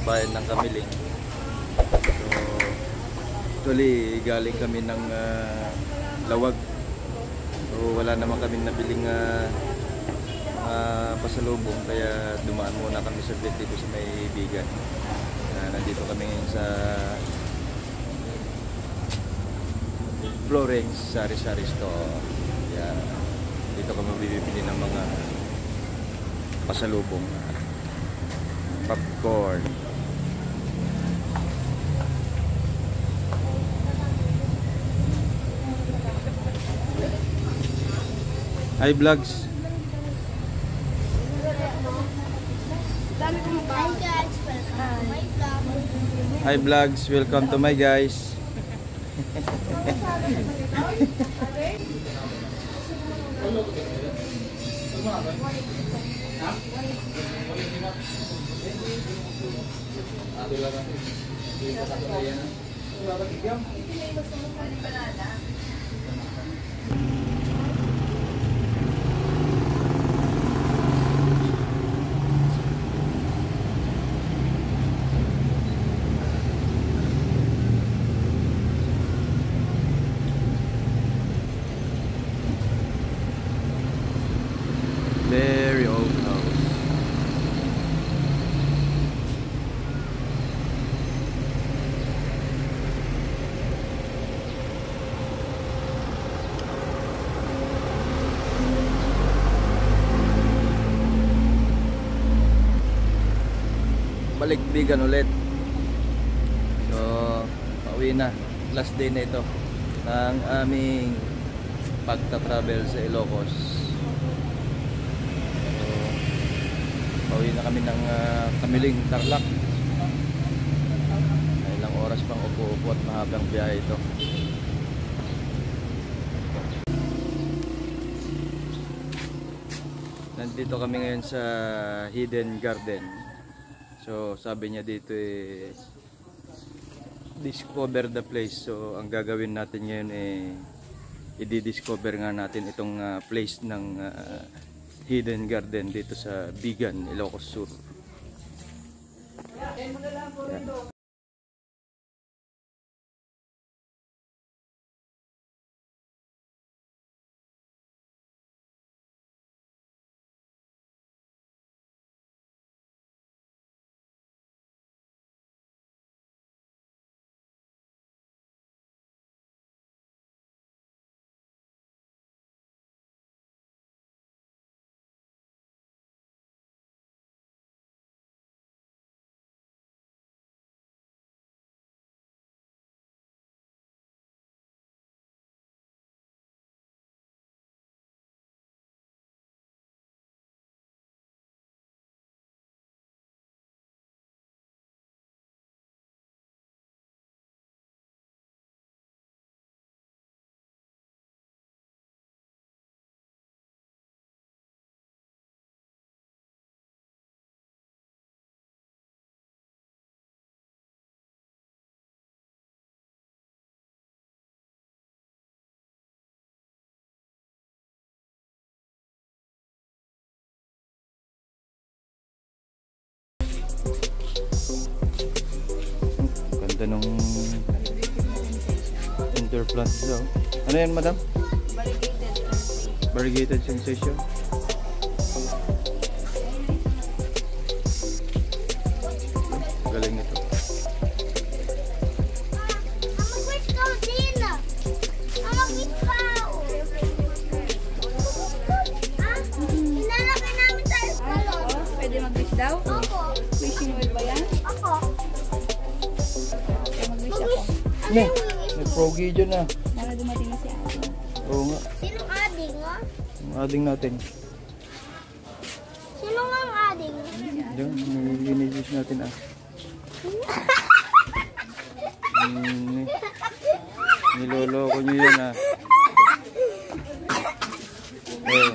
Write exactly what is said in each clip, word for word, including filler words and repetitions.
bayan ng Kamiling. So, actually, galing kami ng uh, Lawag. So, wala naman kaming nabiling uh, uh, pasalubong, kaya dumaan muna kami sa dito sa may Bigan. Uh, nandito kami sa Florence Sari-Sari Store. Yeah. Dito kami bibili ng mga pasalubong. Popcorn. Hi vlogs. Hi vlogs, welcome to my guys. Very old house. Balik Bigan ulit. So, pauwi na. Last day na ito ng aming pagta-travel sa Ilocos. Pauwi na kami ng uh, Kamiling, Tarlac. Ilang oras pang upo-upo at mahabang biyahe ito. Nandito kami ngayon sa Hidden Garden. So sabi niya dito eh, discover the place. So ang gagawin natin ngayon eh, i-discover nga natin itong uh, place ng uh, Hidden Garden dito sa Bigan, Ilocos Sur. Yan. Ganda nung interplant daw. Ano yan, madam? Variegated. Variegated sensation. Galing ito. Pwede mag-wish daw? Wishing oil ba yan? Ne, may progi dyan na. Para dumating na si Ate. Oo nga. Sinong ading nga? Ang ading natin. Sino nga ang ading? Diyan, nililinis natin ah. Hmm, niloloko nyo yan ah. Eh.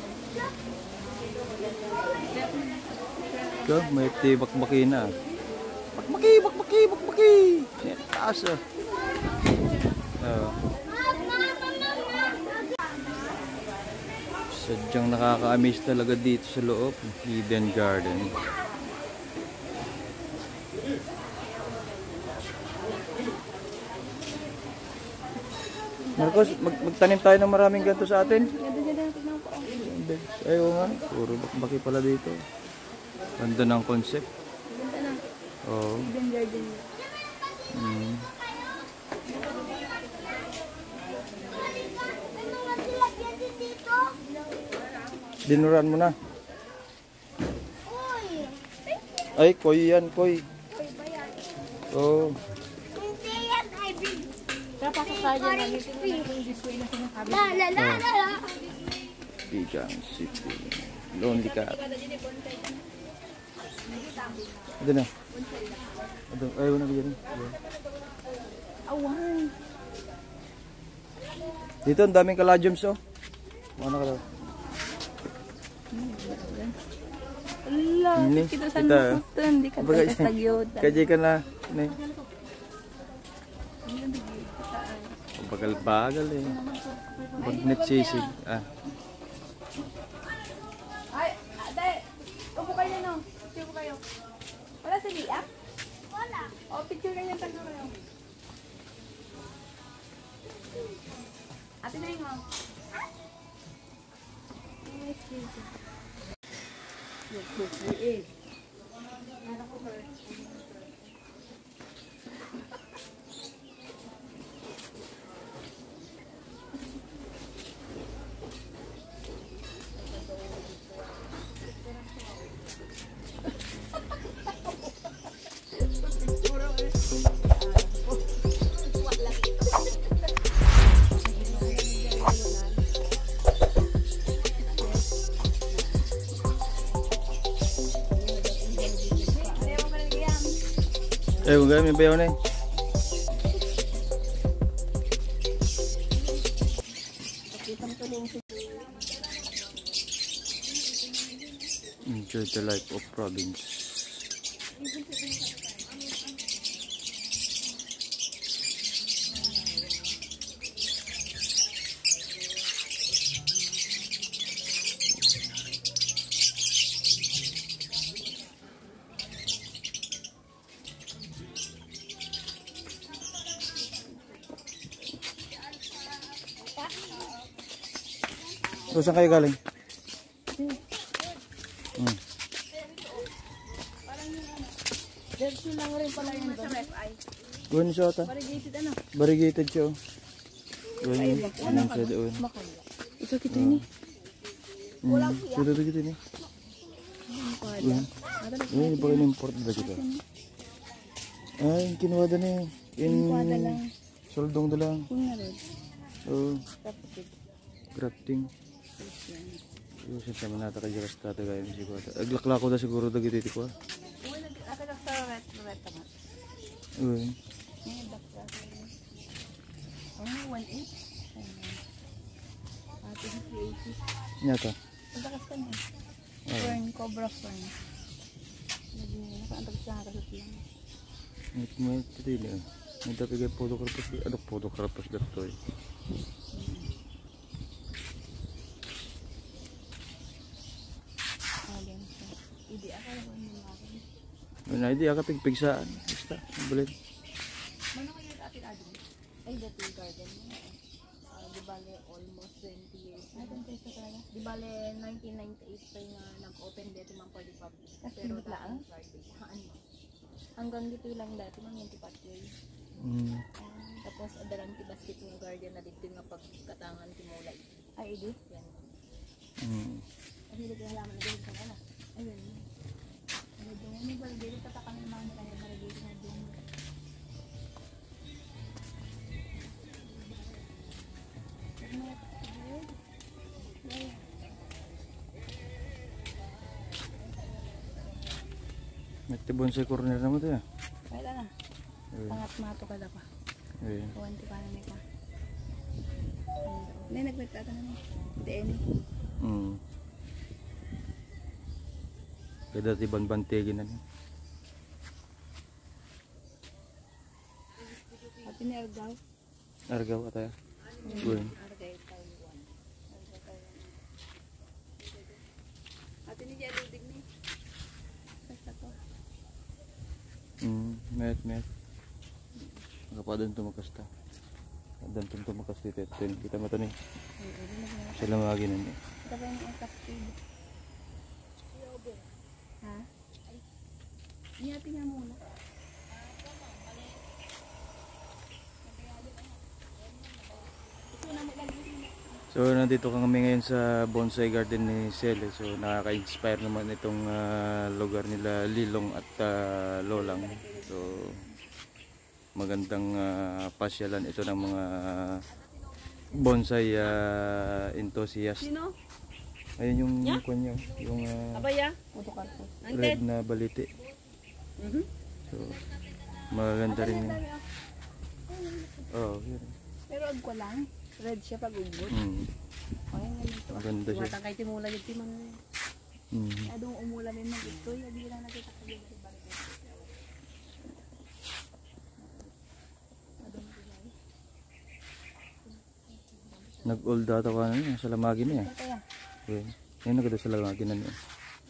Ito, may tibak makina. Bakbaki, bakbaki, bakbaki. Yan, taas ah. Oh. Sadyang nakaka-amaze talaga dito sa loob. Eden Garden. Marcos, mag magtanim tayo ng maraming ganito sa atin. Ganda-ganda natin ako. Ayaw nga, puro bakbaki pala dito. Ganda ng concept. Ganda na. Oo. Eden Garden. Mm. Dinuran mo na. Ay, koy yan, koy. Oh. Hindi yan, I big. Tapos sa kanya na dito yung display na sinasabi. La la la la la. Bigang City. Lonely Cat. Ito na. Ito, ayaw na bigyan. Awan. Dito, ang daming kaladyums, oh. Ano ka daw? Ala, Ini, kita saan kita. makutan. Di ka Bagay, tayo tagyod. Kajay ka na. Ini. Bagal-bagal eh. Magnet sisig. Ah. Ay, ate. Upo kayo no. Picture ko kayo. Wala sa liap? Wala. O, picture kayo. Tagno kayo. Ate na yung mo. Eh, kung gaya, may bayaw na eh. Enjoy the life of province. So, saan kayo galing? Hmm. Diretso lang rin pala yun doon. Sa ref ay. Doon siya ata. Variegated ano? Variegated siya. oh. Doon yun. Ano siya doon. Makaya. Ito kita ni. Hmm. Siya doon kita ni. Makaya. Eh, baka in-import na kita. Ay, kinuha na eh. Kinuha lang. Soldong na lang. Kung na rin. Oo. Tapos Crafting. Yung siya naman nata kaya kas tata gaya ni siguro. Aglakla ko na siguro dagi dito ko. uy, nag-akalak sa ret ret naman. Uy. Ngayon bakla. Oh, one eight. Ate three eighty. Nyata. Pagdakas ka niya. Fern, cobra fern. Nakaantag siya kasat lang. May may titili. May tapi kay photo karpos. Ano photo karpos dito eh. Hindi ako naman yung akin. Ano hindi ako pigpigsaan. Basta, bulit. Mano kayo atin adin? Ay, dati garden mo. Uh, di bale, almost twenty years. Ay, twenty years na talaga? Di bale, nineteen ninety-eight pa yung uh, nag-open dito man for the public. Pero dati garden. Ano? Hanggang dito lang dati, man yung tipatyoy. Mm. Uh, tapos, adalang tibasit ng garden na dito nga pagkatangan timulay. Ay, edi? Yan. Mm. Kasi dito yung halaman na dito sa ano? Ayun. Ano doon? May balagay. Tatakan yung mga kanya balagay na doon. Nagtibon sa corner naman ito ya. Kaya na. Pangat mato ka pa. Ayun. Kuwanti pa na may ka. Hindi, nagpagtata na mo. D N. Mm. Kaya dati banbantigin na niya. Ini Argao. Argaw ataya. Uy. Argao Taiwan. Argao Taiwan. At ini dia ludig ni. Basta ko. Hmm, met met. Nakapadan tumakas ta. Dan tum tumakas dito. Ito kita mata ni. Sila magi nani. Ito pa yung kapatid. Ha? Iyati nga muna. So nandito kami ngayon sa bonsai garden ni Sele. So nakaka-inspire naman itong ah, lugar nila Lilong at ah, Lolang. So magandang ah, pasyalan ito ng mga bonsai ah, enthusiast. Sino? Ayun yung kanya, yung ah, Abaya? Motokarpo. red na baliti. Mhm. So maganda rin yun. Oh, yun. Pero ag ko lang. Red siya pag ugot. Mm. O yan nga ito. Maganda siya. Tumatang kay timula yung timang. Mm. Adong umulan din mag ito. Yung bilang nakita ka yung balik. Nag-old data ka na niya, sa lamagi niya. Kaya. Yun. Yun nagado sa lamagi na niya.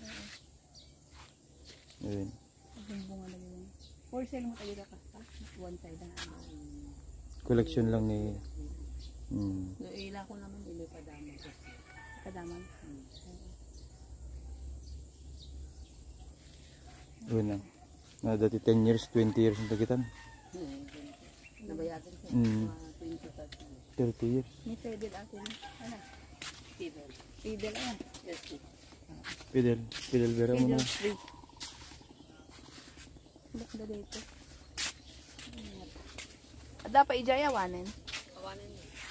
Yun. Ang bunga na yun. For sale mo tayo kasta. One side na. Collection lang ni... Mm. Ila ko naman ilo padaman. Padaman. Yun na. Na dati ten years, twenty years ang tagitan. Nabayagan siya. Mm. twenty thirty. thirty years. May pedal atin. Ano? Pedal. Pedal ano? Yes. Pidel. Pidel vera mo na. Pedal free. Look na dito. Ada pa ijaya wanen. Wanen.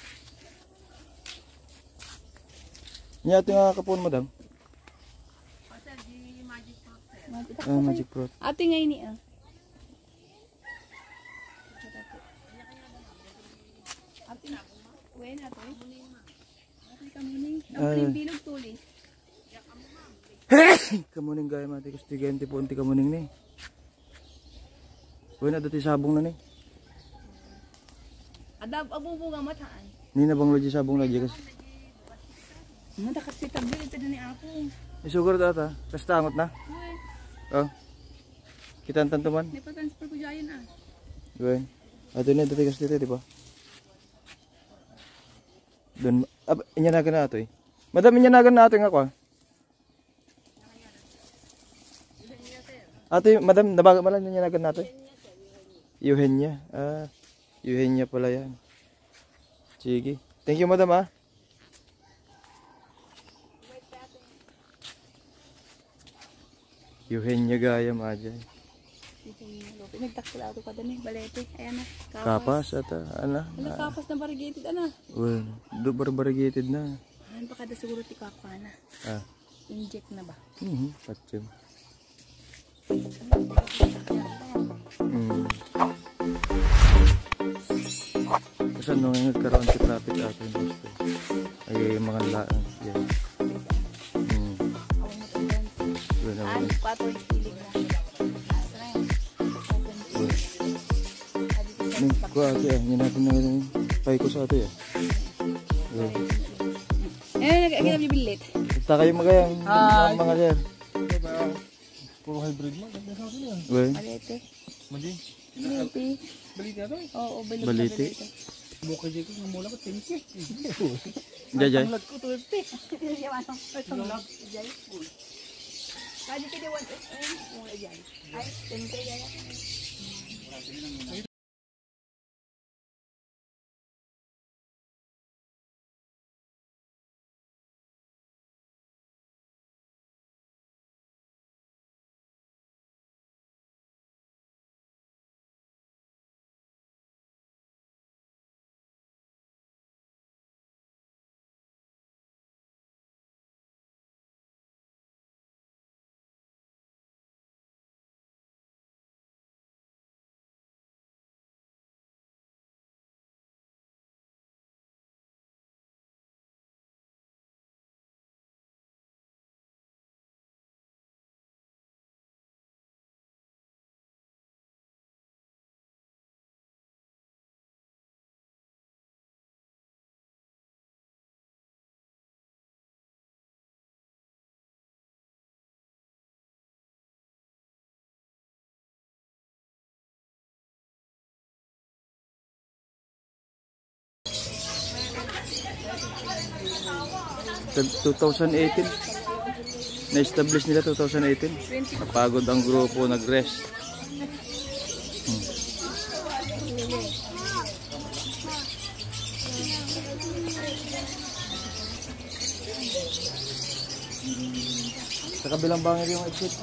Niya ito nga kapon madam. Pasal di magic pot. Ah, magic fruit. Ate nga ini ah. Ate na mo. Wen ato. Ate kamuning. Ang bilog tulis. Kamuning gaya mati kasi ganti po unti kamuning ni. Uy na dati sabong na ni. Ada abubuga mataan. Ni na bang lagi sabong lagi kasi. Mata kasi tabi ito ni ako. Isugar data. Kasi tangot na. Uy, Oh. Kita ang tantuman. may pa-transfer ko dyan ah. Gawin. Ato na dati kasi dito, di ba? Doon. Ah, inyanagan na ito eh. Madam, inyanagan na ito nga ko ah. Ate, madam, nabaga malang inyanagan na ito eh. Eugenia. Ah, Eugenia pala yan. Sige. Thank you, madam ah. Eugenia gaya madya. Nagtakila ako pa din eh. Balete. Ayan na. Kapas at ah, ano. Ano kapas na variegated ana? Well, do barbaragated na. Ano pa kada siguro ti kakwa na. Ah. Inject na ba? Mhm, patsim. Mm. Kasi nung nagkaroon si Prophet atin gusto. Ay mga laan. Yan. Mm. Awang mo tayo. Yun na Ano wala. pa ito ikilig na. Ning, ko ate ah, yun natin na yun. Pay ko sa ate ah. Yun. Eh, nag-agad bibilit. Basta kayo magayang mga mga sir. Puro hybrid mo, ganda sa akin yan. Well, Balete. Mali. Balete. Balita to eh. Oo, balete. Balete. Buka dyan ko, namula ko, thank you. jajay. Lag ko, tuwerte. Yaman ang personal. Jay. Kadi kidi one S M. Mula dyan. Ay, thank you. two thousand eighteen. Na-establish nila two thousand eighteen. Napagod ang grupo, nag-rest. Hmm. Sa kabilang bangin yung exit.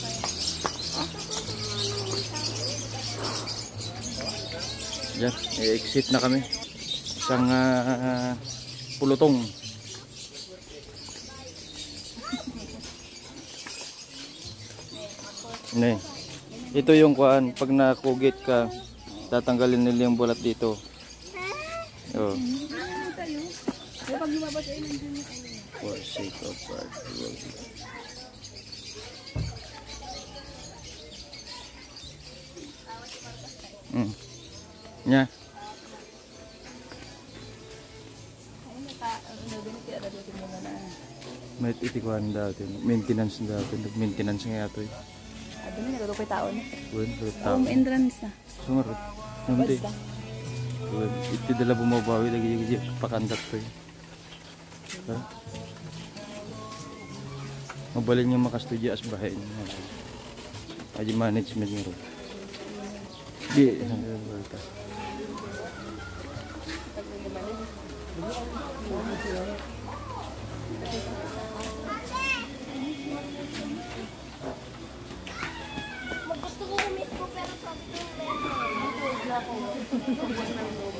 Diyan, i-exit na kami. Isang uh, pulutong. Ne. Ito yung kuan, pag nakugit ka, tatanggalin nila yung bulat dito. Oh. For sake of art. Hmm. Nya. May itikuan dati, maintenance dati, maintenance nga ito eh. Ano na nagagapay tao na? Buwan, tao. Home entrance na. Sumarot. Namdi. Buwan, iti dala bumabawi lagi yung pakandak to eh. Ha? Mabalin yung makastudya as bahay niya. Aji management nyo rin. Di, nagagapay. Gusto ko kumis ko pero sabi ko,